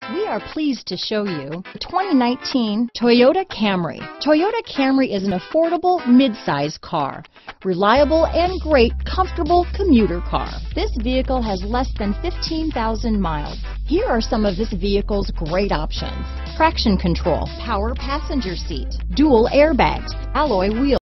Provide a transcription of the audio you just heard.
We are pleased to show you the 2019 Toyota Camry. Toyota Camry is an affordable mid-size car, reliable and great comfortable commuter car. This vehicle has less than 15,000 miles. Here are some of this vehicle's great options: traction control, power passenger seat, dual airbags, alloy wheels,